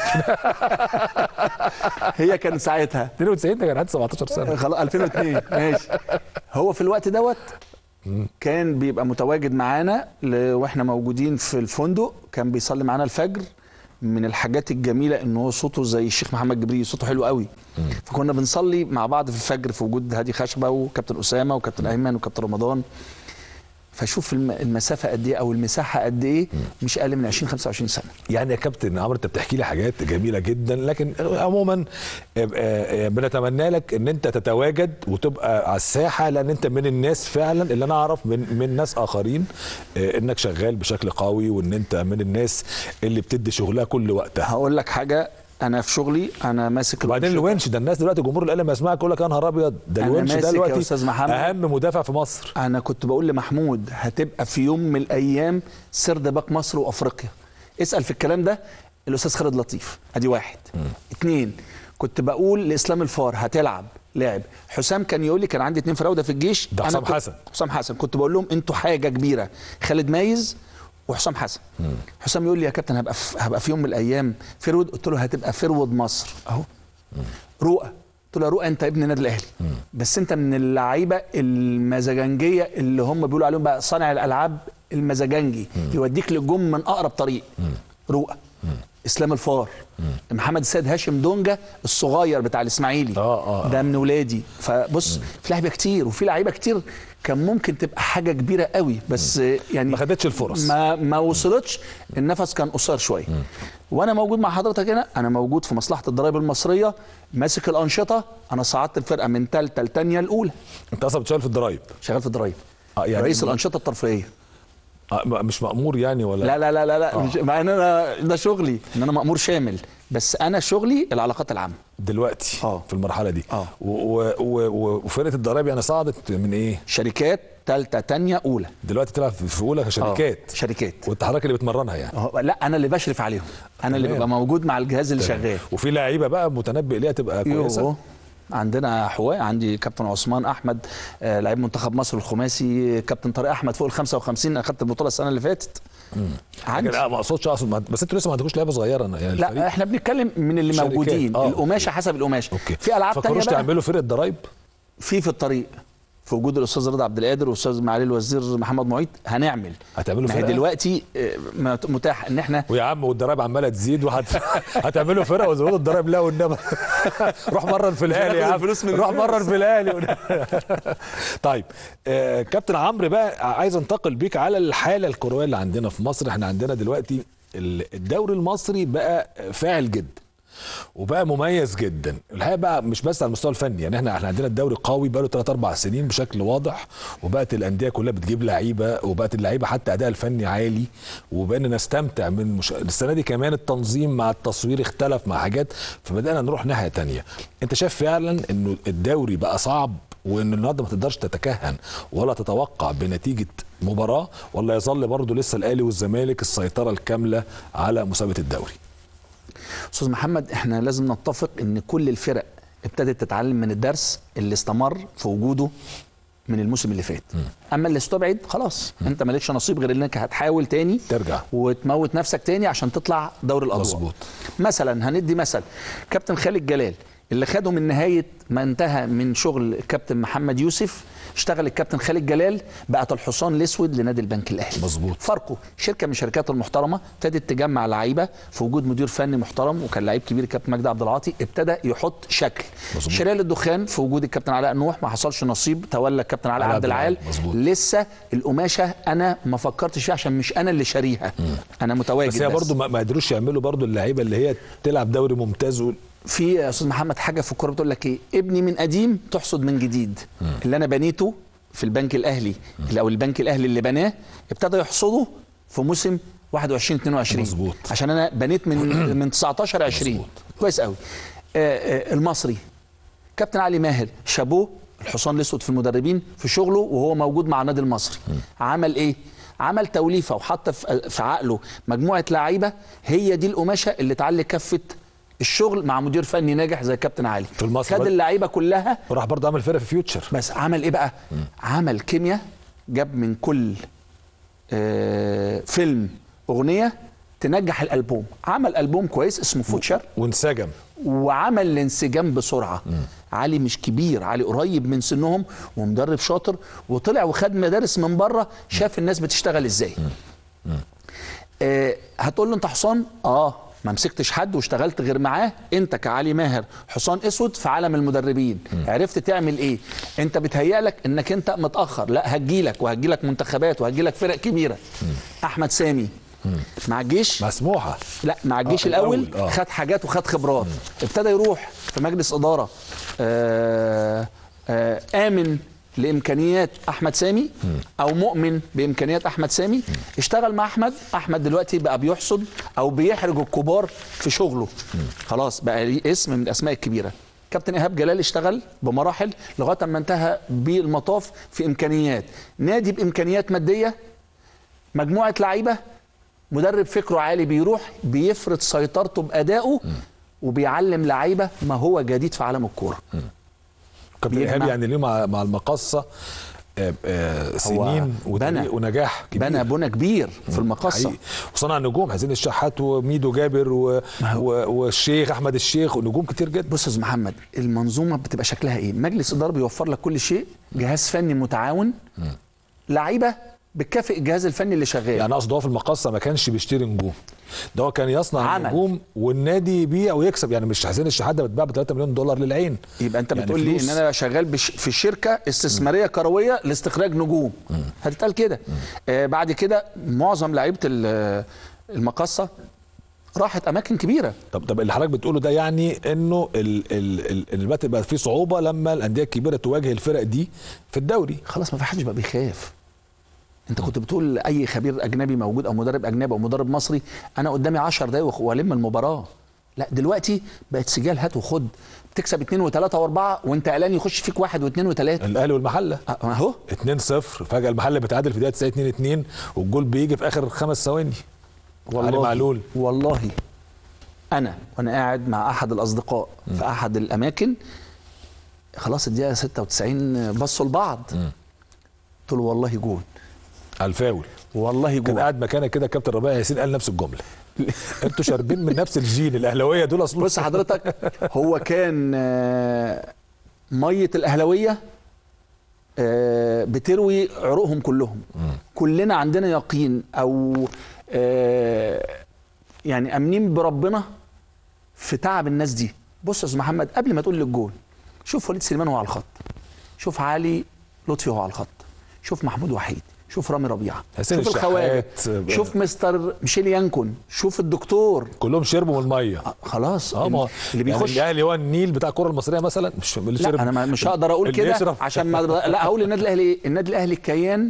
S2: هي كان ساعتها
S1: اتنين وتسعين ده كان عندي سبعتاشر سنه.
S2: خلاص ألفين واثنين ماشي. هو في الوقت دوت كان بيبقى متواجد معانا واحنا موجودين في الفندق، كان بيصلي معانا الفجر. من الحاجات الجميله ان هو صوته زي الشيخ محمد جبريل، صوته حلو قوي. فكنا بنصلي مع بعض في الفجر في وجود هادي خشبه وكابتن اسامه وكابتن ايمن وكابتن رمضان. فشوف المسافه قد ايه او المساحه قد ايه، مش اقل من عشرين خمسة وعشرين سنه.
S1: يعني يا كابتن عمرو انت بتحكي لي حاجات جميله جدا، لكن عموما بنتمنى لك ان انت تتواجد وتبقى على الساحه، لان انت من الناس فعلا اللي انا اعرف من من ناس اخرين انك شغال بشكل قوي، وان انت من الناس اللي بتدي شغلها كل وقتها.
S2: هقول لك حاجه، انا في شغلي انا ماسك.
S1: وبعدين الونش ده الناس دلوقتي جمهور الاهلي لما يسمعك يقول لك يا نهار ابيض، ده الونش ده دلوقتي اهم مدافع في مصر.
S2: انا كنت بقول لمحمود هتبقى في يوم من الايام سرد باك مصر وافريقيا. اسال في الكلام ده الاستاذ خالد لطيف. ادي واحد. م. اتنين، كنت بقول لاسلام الفار هتلعب لعب. حسام كان يقول لي كان عندي اتنين فراوده في الجيش،
S1: ده حسام حسن.
S2: حسام حسن كنت بقول لهم انتوا حاجه كبيره، خالد مايز وحسام حسن. مم. حسام يقول لي يا كابتن هبقى في هبقى في يوم من الايام فرود، قلت له هتبقى فرود مصر اهو. رؤى، قلت له يا رؤى انت ابن النادي الاهلي، بس انت من اللعيبه المزاجنجيه اللي هم بيقولوا عليهم بقى صانع الالعاب المزاجنجي، يوديك للجم من اقرب طريق. رؤى، اسلام الفار، مم. محمد السيد هاشم دونجا الصغير بتاع الاسماعيلي،
S1: اه اه
S2: ده من ولادي. فبص، مم. في لعيبه كتير وفي لعيبه كتير كان ممكن تبقى حاجه كبيره قوي، بس مم. يعني
S1: ما خدتش الفرص،
S2: ما ما وصلتش. النفس كان قصير شويه. وانا موجود مع حضرتك هنا، انا موجود في مصلحه الضرائب المصريه، ماسك الانشطه. انا صعدت الفرقه من ثالثه لثانيه الاولى.
S1: انت اصلا بتشتغل في الضرايب؟
S2: شغال في الضرايب،
S1: آه يعني
S2: رئيس الانشطه الترفيهيه.
S1: آه مش مأمور يعني ولا؟
S2: لا لا لا لا, لا. آه. مش مع ان انا ده شغلي ان انا مأمور شامل، بس انا شغلي العلاقات العامه
S1: دلوقتي
S2: آه.
S1: في المرحله دي.
S2: اه
S1: وفرقه الضرايب يعني صعدت من ايه؟
S2: شركات ثالثه ثانيه اولى.
S1: دلوقتي تلعب في اولى شركات.
S2: آه. شركات،
S1: وانت حضرتك اللي بتمرنها يعني؟
S2: آه. لا انا اللي بشرف عليهم، انا اللي ببقى موجود مع الجهاز اللي تمام. شغال.
S1: وفي لعيبه بقى متنبئ ليها تبقى كويسه؟ يوه.
S2: عندنا حواء، عندي كابتن عثمان احمد آه لعيب منتخب مصر الخماسي، كابتن طارق احمد فوق ال خمسة وخمسين، اخذت البطوله السنه اللي فاتت.
S1: عندي لا ما اقصدش اقصد بس انتوا لسه ما عندكوش لعيبه صغيره يعني؟
S2: لا الفريق. احنا بنتكلم من اللي
S1: شركات.
S2: موجودين. آه. القماشه
S1: أوكي.
S2: حسب القماشه.
S1: أوكي.
S2: في العاب ثانيه
S1: فكروش تعملوا فرقه ضرايب؟
S2: في في الطريق، في وجود الاستاذ رضا عبد القادر والاستاذ معالي الوزير محمد معيط هنعمل.
S1: هتعملوا فرقه؟
S2: دلوقتي متاح ان احنا
S1: ويا عم والضرايب عماله تزيد وهت... هتعملوا فرقه وزودوا الضرايب؟ لا والنبي روح مرن في الاهلي يا عم، روح مرن في الاهلي. طيب آه كابتن عمرو بقى عايز انتقل بيك على الحاله الكرويه اللي عندنا في مصر. احنا عندنا دلوقتي الدوري المصري بقى فاعل جدا وبقى مميز جدا الحقيقه، بقى مش بس على المستوى الفني، يعني احنا احنا عندنا الدوري قوي بقى له ثلاث اربع سنين بشكل واضح، وبقت الانديه كلها بتجيب لعيبه، وبقت اللعيبه حتى اداء الفني عالي، وبقينا نستمتع من مش... السنه دي كمان التنظيم مع التصوير اختلف مع حاجات، فبدانا نروح ناحيه ثانيه. انت شايف فعلا انه الدوري بقى صعب، وان النهارده ما تقدرش تتكهن ولا تتوقع بنتيجه مباراه، ولا يظل برضه لسه الاهلي والزمالك السيطره الكامله على مسابقه الدوري؟
S2: استاذ محمد، احنا لازم نتفق ان كل الفرق ابتدت تتعلم من الدرس اللي استمر في وجوده من الموسم اللي فات. م. اما اللي استبعد خلاص، م. انت مالكش نصيب غير انك هتحاول تاني
S1: ترجع
S2: وتموت نفسك تاني عشان تطلع دوري الاضواء.
S1: مظبوط.
S2: مثلا هندي مثل كابتن خالد جلال اللي خده من نهايه ما انتهى من شغل الكابتن محمد يوسف، اشتغل الكابتن خالد جلال بقت الحصان الاسود لنادي البنك الاهلي.
S1: مظبوط.
S2: فرقه شركه من الشركات المحترمه ابتدت تجمع لعيبه في وجود مدير فني محترم، وكان لعيب كبير الكابتن مجدي عبد العاطي ابتدى يحط شكل. شريال الدخان في وجود الكابتن علاء نوح ما حصلش نصيب، تولى الكابتن علاء عبد العال. لسه القماشه انا ما فكرتش فيها عشان مش انا اللي شاريها، انا متواجد
S1: بس هي برضه ما قدروش يعملوا برضه اللعيبه اللي هي تلعب دوري ممتاز و...
S2: في يا استاذ محمد حاجه في الكوره بتقول لك ايه؟ ابني من قديم تحصد من جديد. م. اللي انا بنيته في البنك الاهلي م. او البنك الاهلي اللي بناه ابتدى يحصده في موسم واحد وعشرين اتنين وعشرين.
S1: مظبوط.
S2: عشان انا بنيت من من تسعتاشر عشرين. مظبوط. كويس قوي. آآ آآ المصري كابتن علي ماهر شابوه الحصان الاسود في المدربين في شغله وهو موجود مع النادي المصري. م. عمل ايه؟ عمل توليفه وحط في عقله مجموعه لعيبه هي دي القماشه اللي تعلي كفه الشغل مع مدير فني ناجح زي كابتن علي.
S1: في المصري
S2: خد اللعيبه كلها
S1: وراح برضه عمل فرقه في فيوتشر.
S2: بس عمل ايه بقى؟ م. عمل كيمياء، جاب من كل آه فيلم اغنيه تنجح الالبوم، عمل البوم كويس اسمه فوتشر
S1: وانسجم
S2: وعمل الانسجام بسرعه. م. علي مش كبير، علي قريب من سنهم ومدرب شاطر، وطلع وخد مدارس من بره، شاف الناس بتشتغل ازاي. م. م. آه هتقول له انت حصان؟ اه ما مسكتش حد واشتغلت غير معاه، انت كعلي ماهر حصان اسود في عالم المدربين. م. عرفت تعمل ايه؟ انت بتهيألك انك انت متاخر، لا هتجيلك وهتجيلك منتخبات وهتجيلك فرق كبيره. م. احمد سامي م. مع الجيش
S1: مسموحه،
S2: لا مع الجيش آه الاول, الأول. آه. خد حاجات وخد خبرات. م. ابتدى يروح في مجلس اداره آآ آآ امن لامكانيات احمد سامي او مؤمن بامكانيات احمد سامي. اشتغل مع احمد، احمد دلوقتي بقى بيحصد او بيحرج الكبار في شغله، خلاص بقى ليه اسم من الاسماء الكبيره. كابتن ايهاب جلال اشتغل بمراحل لغايه ما انتهى بالمطاف في امكانيات نادي بامكانيات ماديه، مجموعه لعيبه، مدرب فكره عالي بيروح بيفرض سيطرته بادائه وبيعلم لعيبه ما هو جديد في عالم الكوره.
S1: كابتن ايهاب يعني ليه مع مع المقصه آه آه سنين ونجاح كبير،
S2: بنى بنى كبير في المقصه
S1: وصنع نجوم حسين الشحات وميدو جابر و... و... والشيخ احمد الشيخ ونجوم كتير جدا.
S2: بص يا استاذ محمد، المنظومه بتبقى شكلها ايه؟ مجلس اداره بيوفر لك كل شيء، جهاز فني متعاون، لعيبه بتكافئ الجهاز الفني اللي شغال.
S1: يعني اقصد هو في المقصه ما كانش بيشتري نجوم، ده هو كان يصنع نجوم والنادي يبيع ويكسب. يعني مش حسين الشحات ده بتباع ب ثلاثة مليون دولار للعين.
S2: يبقى انت يعني بتقول لي ان انا شغال بش في شركه استثماريه كرويه لاستخراج نجوم، هتتقال كده. آه بعد كده معظم لعيبه المقصه راحت اماكن كبيره.
S1: طب طب اللي حضرتك بتقوله ده يعني انه دلوقتي بقى في صعوبه لما الانديه الكبيره تواجه الفرق دي في الدوري.
S2: خلاص ما في حدش بقى بيخاف. انت كنت بتقول اي خبير اجنبي موجود او مدرب اجنبي او مدرب مصري انا قدامي عشر دقايق والم المباراه. لا دلوقتي بقت سجال هات وخد، بتكسب اثنين وثلاثه واربعه وانت قلقان يخش فيك واحد واثنين وثلاثه.
S1: الاهلي والمحله
S2: اهو
S1: اتنين صفر، فجاه المحله بتعادل في دقيقه تسعين اتنين اتنين والجول بيجي في اخر خمس ثواني.
S2: والله
S1: معلول
S2: والله انا وانا قاعد مع احد الاصدقاء م. في احد الاماكن، خلاص الدقيقه ستة وتسعين بصوا لبعض، قلت له والله جول
S1: على الفاول،
S2: والله جول.
S1: كان قاعد مكانك كده كابتن ربيع ياسين قال نفس الجمله. انتوا شاربين من نفس الجين، الاهلاويه دول اصلا.
S2: بص حضرتك، هو كان ميه الاهلاويه بتروي عروقهم كلهم. م. كلنا عندنا يقين او يعني امنين بربنا في تعب الناس دي. بص يا استاذ محمد، قبل ما تقول لي الجول، شوف وليد سليمان وهو على الخط، شوف علي لطفي وهو على الخط، شوف محمود وحيد، شوف رامي ربيعه، شوف الخواجه، شوف مستر ميشيل يانكون، شوف الدكتور،
S1: كلهم شربوا من الميه.
S2: آه خلاص
S1: اه اللي بيخش يعني الاهلي هو النيل بتاع الكره المصريه مثلا. مش اللي
S2: لا انا مش هقدر اقول كده عشان ما لا هقول النادي الاهلي ايه؟ النادي الاهلي كيان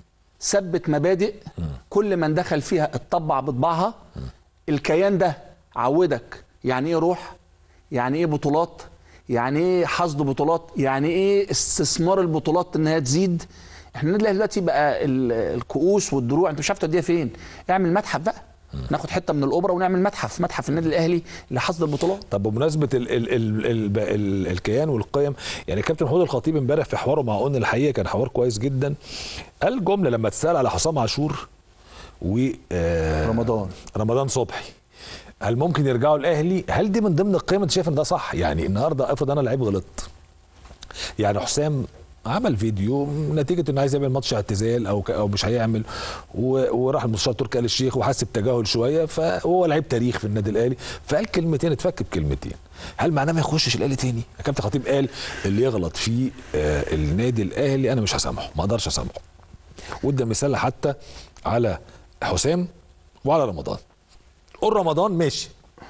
S2: ثبت مبادئ، كل من دخل فيها اتطبع بطباعها. الكيان ده عودك يعني ايه روح، يعني ايه بطولات، يعني ايه حصد بطولات، يعني ايه استثمار البطولات انها تزيد. احنا النادي الاهلي دلوقتي بقى الكؤوس والدروع انت مش عارف توديها فين. اعمل متحف بقى، ناخد حته من الاوبرا ونعمل متحف، متحف النادي الاهلي لحصد البطولات.
S1: طب بمناسبه ال ال ال ال ال الكيان والقيم، يعني كابتن محمود الخطيب امبارح في حواره مع قلنا الحقيقه كان حوار كويس جدا. قال جمله لما تسال على حسام عاشور و
S2: آه رمضان
S1: رمضان صبحي هل ممكن يرجعوا الاهلي؟ هل دي من ضمن القيم؟ انت شايف ان ده صح؟ يعني النهارده افرض انا لعيب غلطت، يعني حسام عمل فيديو نتيجه انه عايز يعمل ماتش اعتزال او او مش هيعمل، وراح المستشار تركي آل الشيخ وحس بتجاهل شويه، فهو لعيب تاريخ في النادي الاهلي، فقال كلمتين اتفك بكلمتين. هل معناه ما يخشش الاهلي تاني؟ كابتن خطيب قال اللي يغلط في آه النادي الاهلي انا مش هسامحه، ما اقدرش اسامحه. وادى مثال حتى على حسام وعلى رمضان. قول رمضان ماشي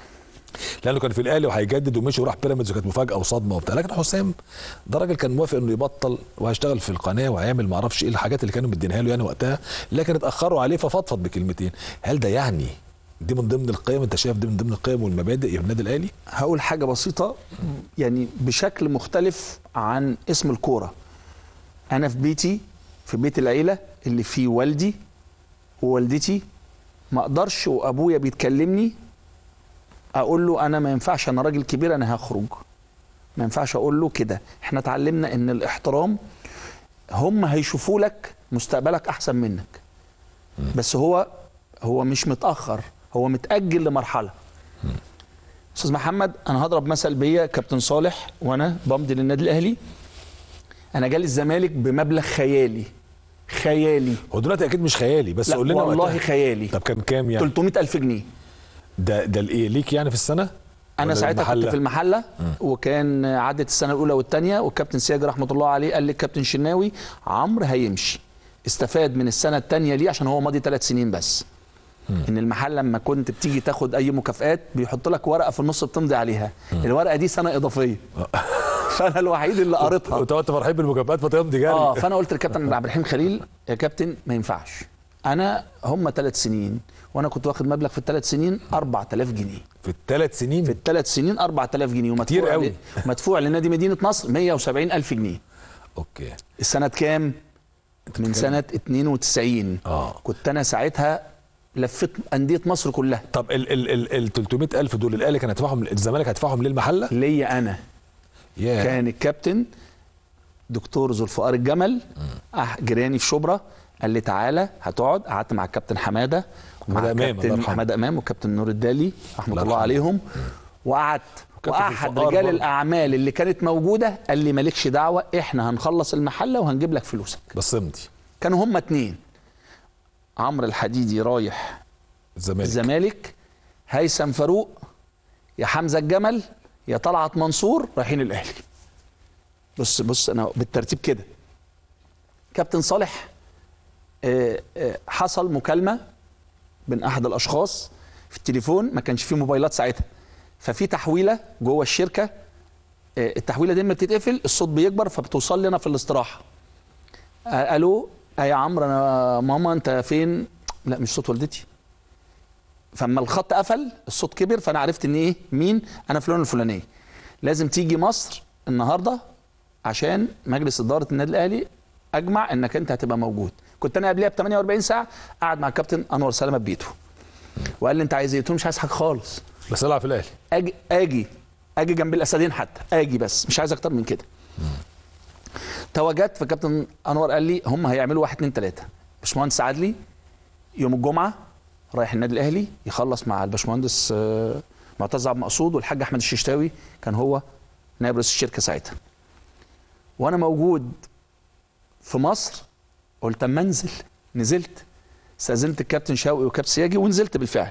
S1: لانه كان في الاهلي وهيجدد ومشي وراح بيراميدز وكانت مفاجاه وصدمه وبتاع، لكن حسام ده راجل كان موافق انه يبطل وهيشتغل في القناه وهيعمل ما اعرفش ايه الحاجات اللي كانوا مدينها له يعني وقتها، لكن اتاخروا عليه ففضفض بكلمتين. هل ده يعني دي من ضمن القيم؟ انت شايف دي من ضمن القيم والمبادئ في النادي الاهلي؟
S2: هقول حاجه بسيطه يعني بشكل مختلف عن اسم الكوره. انا في بيتي، في بيت العيله اللي فيه والدي ووالدتي، ما اقدرش وابويا بيتكلمني اقول له انا ما ينفعش، انا راجل كبير انا هخرج، ما ينفعش اقول له كده. احنا اتعلمنا ان الاحترام، هم هيشوفوا لك مستقبلك احسن منك، بس هو هو مش متاخر، هو متاجل لمرحله. استاذ محمد انا هضرب مثل بيا كابتن صالح وانا بمضي للنادي الاهلي، انا جالي الزمالك بمبلغ خيالي خيالي.
S1: هو دلوقتي اكيد مش خيالي بس قول لنا
S2: والله
S1: وقتها.
S2: خيالي.
S1: طب كان كام يعني؟
S2: ثلاثمائة ألف جنيه.
S1: ده ده الايه ليك يعني في السنه؟
S2: انا ساعتها كنت في المحله م. وكان عدت السنه الاولى والثانيه، والكابتن سياج رحمه الله عليه قال لي الكابتن شناوي عمرو هيمشي، استفاد من السنه الثانيه ليه عشان هو ماضي ثلاث سنين بس. م. ان المحله لما كنت بتيجي تاخد اي مكافآت بيحط لك ورقه في النص بتمضي عليها، م. الورقه دي سنه اضافيه. فانا الوحيد اللي قريتها.
S1: وانت فرحان بالمكافآت فتمضي جاري.
S2: اه فانا قلت للكابتن عبد الرحيم خليل يا كابتن ما ينفعش، انا هم ثلاث سنين وانا كنت واخد مبلغ في الثلاث سنين أربعة آلاف جنيه.
S1: في الثلاث سنين؟
S2: في الثلاث سنين أربعة آلاف جنيه،
S1: ومدفوع قوي.
S2: مدفوع لنادي مدينه نصر مئة وسبعين ألف جنيه.
S1: اوكي.
S2: السنه كام؟ من سنه اثنين وتسعين.
S1: اه
S2: كنت انا ساعتها لفيت انديه مصر كلها.
S1: طب ال ال ال ال ثلاثمائة ألف دول الاهلي كان هيدفعهم، الزمالك هيدفعهم للمحله؟
S2: ليا انا.
S1: yeah.
S2: كان الكابتن دكتور ذو الفقار الجمل أح جرياني في شبرا، قال لي تعالى هتقعد. قعدت مع الكابتن حماده
S1: حماده امام
S2: كابتن حماده امام والكابتن نور الدالي رحمه الله عليهم، وقعدت واحد رجال الاعمال اللي كانت موجوده قال لي مالكش دعوه، احنا هنخلص المحله وهنجيب لك فلوسك.
S1: بس امضي.
S2: كانوا هم اتنين، عمرو الحديدي رايح
S1: الزمالك
S2: الزمالك، هيثم فاروق، يا حمزه الجمل، يا طلعت منصور رايحين الاهلي. بص بص انا بالترتيب كده. كابتن صالح آآ آآ حصل مكالمه بين احد الاشخاص في التليفون، ما كانش فيه موبايلات ساعتها، ففي تحويله جوه الشركه، التحويله دي لما بتتقفل الصوت بيكبر فبتوصل لنا في الاستراحه. الو يا عمرو، انا ماما انت فين؟ لا مش صوت والدتي. فاما الخط قفل الصوت كبر، فانا عرفت ان ايه مين، انا فلان الفلانيه، لازم تيجي مصر النهارده عشان مجلس اداره النادي الاهلي اجمع انك انت هتبقى موجود. كنت انا قبلها ب ثمانية وأربعين ساعه قاعد مع الكابتن انور سلامه ببيته، وقال لي انت عايز ايه؟ قلت له مش عايز حاجه خالص،
S1: بس العب في الاهلي.
S2: اجي اجي اجي جنب الاسدين حتى اجي، بس مش عايز اكتر من كده. تواجدت، فكابتن انور قال لي هم هيعملوا واحد اتنين تلاته. باشمهندس عدلي يوم الجمعه رايح النادي الاهلي يخلص مع الباشمهندس معتز عبد المقصود والحاج احمد الششتاوي، كان هو نائب رئيس الشركه ساعتها. وانا موجود في مصر قلت اما انزل، نزلت استاذنت الكابتن شوقي وكابتن سياجي ونزلت بالفعل.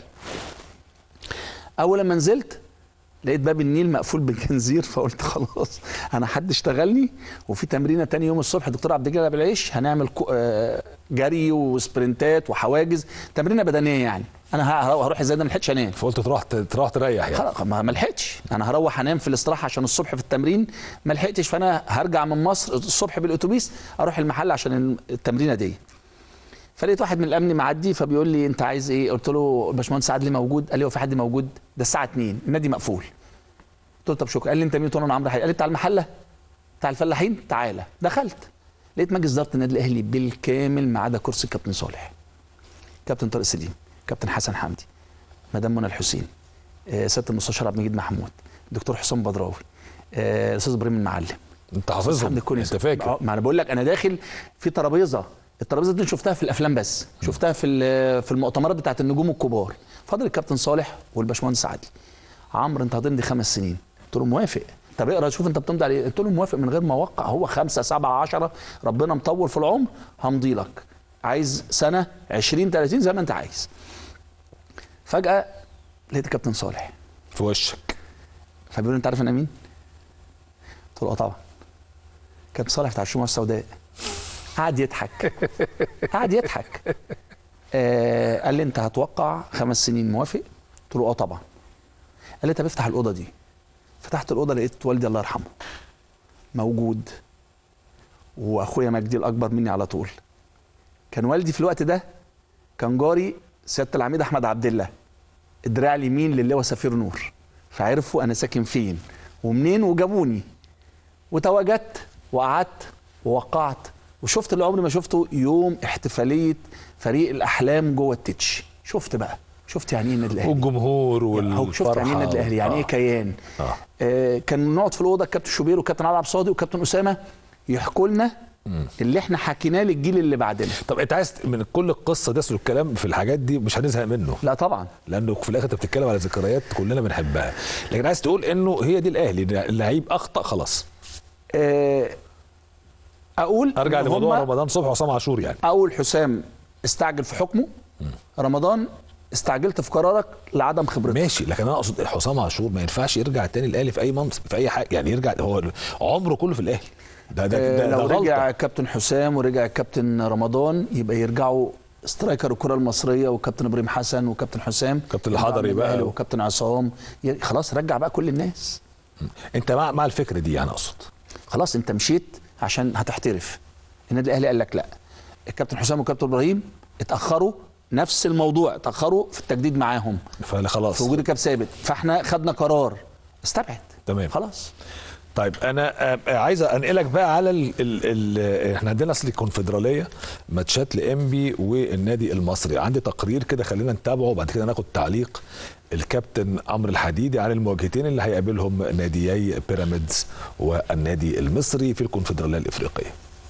S2: اول لما نزلت لقيت باب النيل مقفول بالجنزير، فقلت خلاص انا حد اشتغلني، وفي تمرينه تاني يوم الصبح دكتور عبد الجليل ابو العيش هنعمل جري وسبرنتات وحواجز، تمرينه بدنيه يعني. انا هروح ازاي ده؟ ما لحقتش انام،
S1: فقلت تروح تروح تريح يعني.
S2: خلاص ما لحقتش، انا هروح انام في الاستراحه عشان الصبح في التمرين ما لحقتش، فانا هرجع من مصر الصبح بالاتوبيس اروح المحل عشان التمرينه دي. فلقيت واحد من الامن معدي فبيقول لي انت عايز ايه؟ قلت له الباشمهندس عدلي موجود. قال لي هو في حد موجود؟ ده الساعه اتنين النادي مقفول. قلت له طب شكرا. قال لي انت مين؟ قلت له انا عمرو حي. قال لي بتاع المحله بتاع الفلاحين، تعالى. دخلت لقيت مجلس اداره النادي الاهلي بالكامل ما عدا كرسي الكابتن صالح، كابتن طارق سليم، كابتن حسن حمدي، مدام منى الحسين، آه سياده المستشار عبد المجيد محمود، دكتور حسام بدراوي، آه الاستاذ ابراهيم المعلم.
S1: انت حافظهم، انت فاكر؟
S2: ما انا بقول لك انا داخل في ترابيزه، الترابيزه دي شفتها في الافلام، بس شفتها في في المؤتمرات بتاعت النجوم الكبار. فاضل الكابتن صالح والباشمهندس عدلي. عمرو انت هتمضي خمس سنين. قلت له موافق. طب اقرا شوف انت بتمضي على ايه. قلت له موافق من غير ما اوقع، هو خمسه سبعه عشره ربنا مطول في العمر همضي لك، عايز سنه عشرين تلاتين زي ما انت عايز. فجاه لقيت الكابتن صالح
S1: في وشك،
S2: فبيقول لي انت عارف انا مين؟ قلت له اه طبعا، كابتن صالح بتاع الشموع السوداء. قعد يضحك قعد يضحك آه قال لي انت هتوقع خمس سنين، موافق؟ قلت له اه طبعا. قال لي طب افتح الاوضه دي. فتحت الاوضه لقيت والدي الله يرحمه موجود، واخويا مجدي الاكبر مني على طول. كان والدي في الوقت ده كان جاري سياده العميد احمد عبد الله، الدراع اليمين للواء سفير نور، فعرفوا انا ساكن فين ومنين وجابوني، وتواجدت وقعدت ووقعت، وشفت اللي عمري ما شفته يوم احتفاليه فريق الاحلام جوه التتش. شفت بقى، شفت يعني ايه النادي الاهلي
S1: والجمهور والفرحه،
S2: شفت يعني ايه النادي الاهلي، يعني
S1: آه.
S2: ايه كيان.
S1: آه.
S2: آه كان نقعد في الاوضه الكابتن شوبير والكابتن عبد الصادق والكابتن اسامه يحكوا لنا اللي احنا حكيناه للجيل اللي بعدنا.
S1: طب انت عايز من كل القصه دي الكلام في الحاجات دي مش هنزهق منه؟
S2: لا طبعا،
S1: لانه في الاخر انت بتتكلم على ذكريات كلنا بنحبها، لكن عايز تقول انه هي دي الاهلي، اللعيب اخطا خلاص.
S2: آه اقول
S1: ارجع لموضوع رمضان صبحي وحسام عاشور. يعني
S2: اقول حسام استعجل في حكمه، م. رمضان استعجلت في قرارك لعدم خبرتك.
S1: ماشي، لكن انا اقصد حسام عاشور ما ينفعش يرجع تاني الاهلي في اي منصب في اي حاجه، يعني يرجع هو عمره كله في الاهلي. ده ده, ده
S2: لو
S1: ده
S2: رجع كابتن حسام ورجع كابتن رمضان يبقى يرجعوا سترايكر الكره المصريه وكابتن ابراهيم حسن وكابتن حسام،
S1: كابتن الحضري بقى
S2: وكابتن عصام، خلاص رجع بقى كل الناس.
S1: انت مع مع الفكره دي؟ يعني اقصد
S2: خلاص انت مشيت عشان هتحترف. النادي الاهلي قال لك لا، الكابتن حسام وكابتن ابراهيم اتاخروا، نفس الموضوع اتاخروا في التجديد معاهم،
S1: فخلاص
S2: في وجود كاب ثابت، فاحنا خدنا قرار استبعد.
S1: تمام
S2: خلاص.
S1: طيب انا عايز انقلك بقى على ال ال ال احنا عندنا اصل الكونفدراليه ماتشات لانبي والنادي المصري، عندي تقرير كده خلينا نتابعه وبعد كده ناخد تعليق الكابتن عمرو الحديدي عن المواجهتين اللي هيقابلهم ناديي بيراميدز والنادي المصري في الكونفدراليه الافريقيه.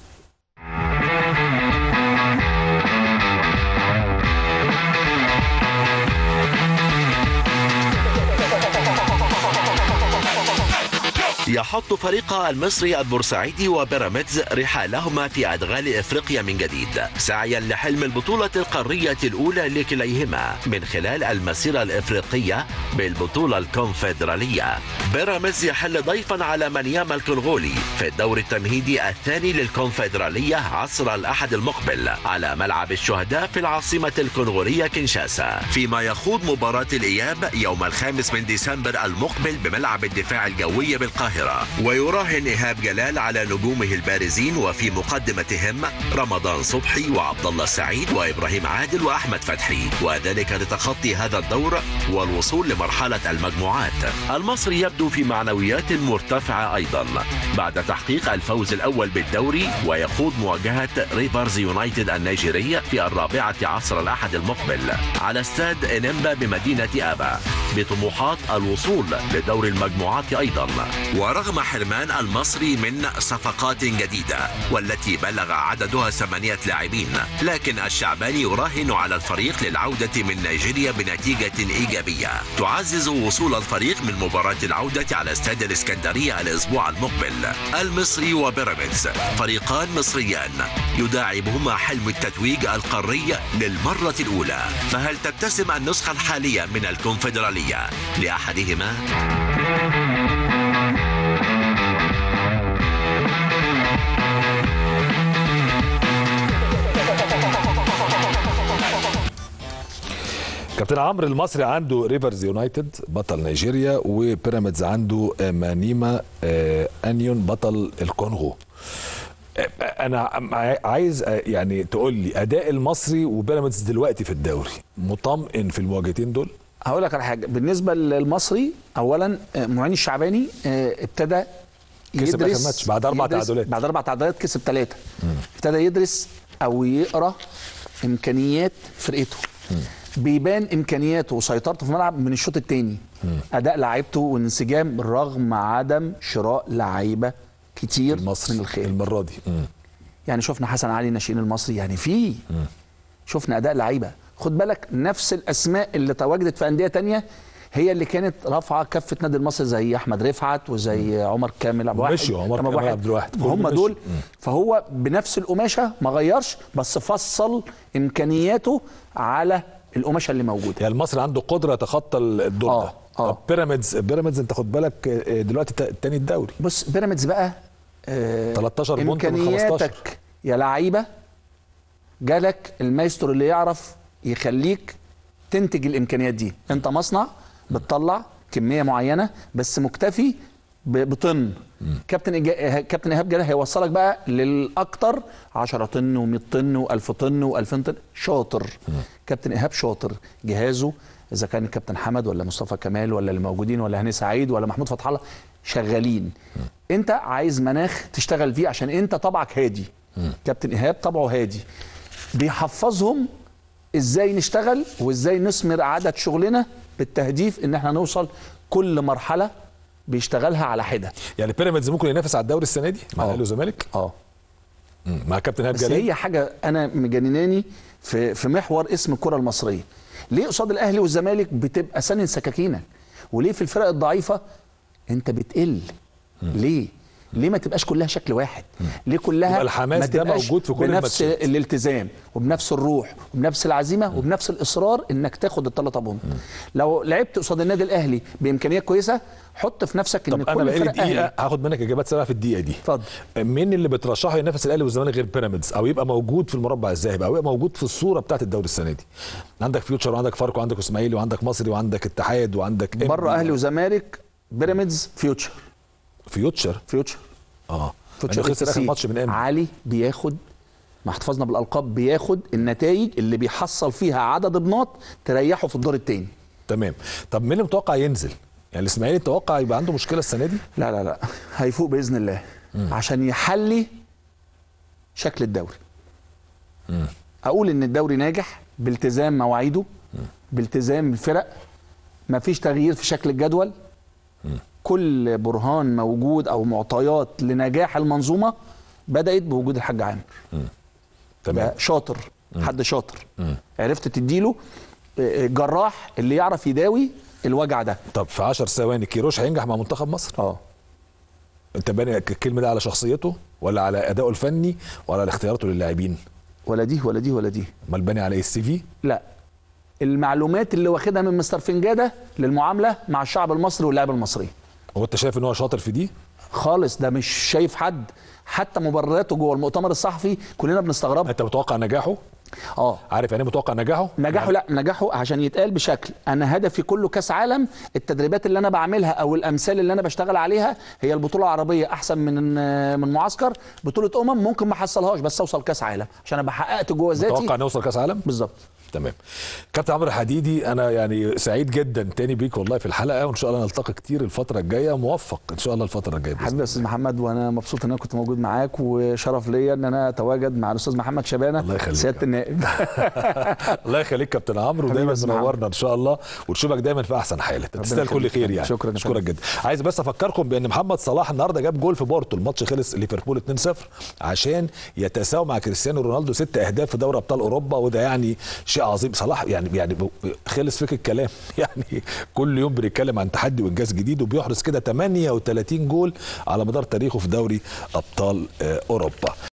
S3: يحط فريق المصري البورسعيدي وبيراميدز رحالهما في أدغال إفريقيا من جديد سعيا لحلم البطولة القارية الأولى لكليهما من خلال المسيرة الإفريقية بالبطولة الكونفدرالية. بيراميدز يحل ضيفا على منياما الكونغولي في الدور التمهيدي الثاني للكونفدرالية عصر الأحد المقبل على ملعب الشهداء في العاصمة الكونغولية كينشاسا، فيما يخوض مباراة الإياب يوم الخامس من ديسمبر المقبل بملعب الدفاع الجوي بالقاهرة. ويراهن إيهاب جلال على نجومه البارزين وفي مقدمتهم رمضان صبحي وعبد الله السعيد وإبراهيم عادل وأحمد فتحي، وذلك لتخطي هذا الدور والوصول لمرحلة المجموعات. المصري يبدو في معنويات مرتفعة أيضا بعد تحقيق الفوز الأول بالدوري، ويخوض مواجهة ريفرز يونايتد النيجيري في الرابعة عصر الأحد المقبل على استاد إنيمبا بمدينة آبا بطموحات الوصول لدور المجموعات أيضا. ورغم حرمان المصري من صفقات جديدة والتي بلغ عددها ثمانية لاعبين، لكن الشعباني يراهن على الفريق للعودة من نيجيريا بنتيجة إيجابية تعزز وصول الفريق من مباراة العودة على استاد الإسكندرية الأسبوع المقبل. المصري وبيراميدز فريقان مصريان يداعبهما حلم التتويج القاري للمرة الأولى، فهل تبتسم النسخة الحالية من الكونفدرالية لأحدهما؟
S1: كابتن عمرو، المصري عنده ريفرز يونايتد بطل نيجيريا، وبيراميدز عنده مانيما انيون بطل الكونغو. انا عايز يعني تقول لي اداء المصري وبيراميدز دلوقتي في الدوري مطمئن في المواجهتين دول؟
S2: هقول لك على حاجه. بالنسبه للمصري اولا معين الشعباني ابتدى
S1: كسب اخر ماتش بعد اربع تعادلات
S2: بعد اربع تعادلات كسب ثلاثه. ابتدى يدرس او يقرا امكانيات فرقته، م. بيبان امكانياته وسيطرته في الملعب من الشوط الثاني، اداء لعيبته والانسجام رغم عدم شراء لعيبه كتير من الخير
S1: المره دي. م.
S2: يعني شفنا حسن علي ناشئين المصري، يعني في شفنا اداء لعيبه. خد بالك نفس الاسماء اللي تواجدت في انديه تانية هي اللي كانت رافعه كفه نادي المصري، زي احمد رفعت وزي عمر كامل ابو واحد
S1: مشي عمر كامل عبد الواحد
S2: هم دول. مم. فهو بنفس القماشه ما غيرش، بس فصل امكانياته على القماشه اللي موجوده.
S1: يعني المصري عنده قدره يتخطى الدور
S2: آه.
S1: ده.
S2: اه
S1: بيراميدز بيراميدز انت خد بالك دلوقتي الثاني الدوري.
S2: بص بيراميدز بقى آه
S1: تلتاشر بونت من خمستاشر.
S2: امكانياتك يا لعيبه جالك المايسترو اللي يعرف يخليك تنتج الامكانيات دي. انت مصنع بتطلع كميه معينه بس مكتفي بطن. كابتن إجا... كابتن ايهاب جلال هيوصلك بقى للاكتر عشرة طن ومية طن والف طن والفين طن. شاطر. م. كابتن ايهاب شاطر. جهازه اذا كان الكابتن حمد ولا مصطفى كمال ولا اللي موجودين ولا هاني سعيد ولا محمود فتح الله شغالين. م. انت عايز مناخ تشتغل فيه عشان انت طبعك هادي. م. كابتن ايهاب طبعه هادي، بيحفظهم ازاي نشتغل وازاي نثمر عدد شغلنا بالتهديف ان احنا نوصل كل مرحله بيشتغلها على حده.
S1: يعني بيراميدز ممكن ينافس على الدوري السنه دي مع الاهلي والزمالك؟
S2: اه
S1: مع كابتن ايهاب
S2: بس
S1: جلال.
S2: هي حاجه انا مجنناني في في محور اسم الكره المصريه. ليه قصاد الاهلي والزمالك بتبقى سنن سكاكينك؟ وليه في الفرق الضعيفه انت بتقل؟ م. ليه؟ ليه ما تبقاش كلها شكل واحد؟ ليه كلها
S1: الحماس ده موجود في كل
S2: بنفس الماتشات، الالتزام وبنفس الروح وبنفس العزيمه م. وبنفس الاصرار انك تاخد الثلاثه بونت. لو لعبت قصاد النادي الاهلي بامكانيات كويسه حط في نفسك ان
S1: كل فرقه. طب انا بقالي دقيقه هاخد منك اجابات سريعه في الدقيقه دي.
S2: اتفضل.
S1: مين اللي بترشحه ينافس الاهلي والزمالك غير بيراميدز او يبقى موجود في المربع الذهبي او يبقى موجود في الصوره بتاعت الدوري السنه دي؟ عندك فيوتشر وعندك فاركو وعندك اسماعيلي وعندك مصري وعندك اتحاد وعندك
S2: بره اهلي وزمالك. بيراميدز فيوتشر
S1: فيوتشر
S2: فيوتشر
S1: اه فيوتشر خسر اخر ماتش من امتى؟
S2: علي بياخد ما احتفظنا بالالقاب، بياخد النتائج اللي بيحصل فيها عدد بناط تريحه في الدور الثاني.
S1: تمام. طب مين اللي متوقع ينزل؟ يعني الاسماعيلي توقع يبقى عنده مشكله السنه دي؟
S2: لا لا لا هيفوق باذن الله مم. عشان يحلي شكل الدوري. مم. اقول ان الدوري ناجح بالتزام مواعيده، مم. بالتزام الفرق، مفيش تغيير في شكل الجدول، مم. كل برهان موجود او معطيات لنجاح المنظومه بدات بوجود الحاج عامر. تمام. شاطر، مم. حد شاطر، مم. عرفت تديله جراح اللي يعرف يداوي الوجع ده.
S1: طب في عشر ثواني كيروش هينجح مع منتخب مصر؟
S2: اه
S1: انت باني الكلمه دي على شخصيته ولا على ادائه الفني ولا على اختياراته للاعبين؟
S2: ولا دي ولا دي ولا دي.
S1: امال باني على ايه؟ السي في؟
S2: لا، المعلومات اللي واخدها من مستر فنجاده للمعامله مع الشعب المصري واللاعب المصري.
S1: هو انت شايف ان هو شاطر في دي؟
S2: خالص، ده مش شايف حد. حتى مبرراته جوه المؤتمر الصحفي كلنا بنستغربها.
S1: انت متوقع نجاحه؟
S2: اه
S1: عارف يعني ايه متوقع نجاحه؟
S2: نجاحه لا نجاحه عشان يتقال بشكل انا هدفي كله كاس عالم. التدريبات اللي انا بعملها او الامثال اللي انا بشتغل عليها هي البطوله العربيه احسن من من معسكر بطوله امم ممكن ما احصلهاش بس اوصل كاس عالم عشان ابقى حققت جوه ذاتي.
S1: متوقع نوصل كاس عالم؟
S2: بالظبط.
S1: تمام. كابتن عمرو الحديدي انا يعني سعيد جدا تاني بيك والله في الحلقه، وان شاء الله نلتقي كتير الفتره الجايه، موفق ان شاء الله الفتره الجايه.
S2: حبيبي يا استاذ محمد، وانا مبسوط ان انا كنت موجود معاك، وشرف ليا ان انا اتواجد مع الاستاذ محمد شبانه.
S1: الله يخليك
S2: سياده النائب.
S1: الله يخليك كابتن عمرو، ودايما منورنا ان شاء الله، ونشوفك دايما في احسن حاله. تستاهل كل خير يعني.
S2: شكرا
S1: اشكرك جدا. عايز بس افكركم بان محمد صلاح النهارده جاب جول في بورتو، الماتش خلص ليفربول اتنين صفر عشان يتساوى مع كريستيانو رونالدو ست اهداف في دوري ابطال اوروبا، وده يعني شيء عظيم. صلاح يعني يعني خلص فيك الكلام يعني كل يوم بنتكلم عن تحدي وانجاز جديد، وبيحرز كده تمنية وتلاتين جول على مدار تاريخه في دوري ابطال اوروبا.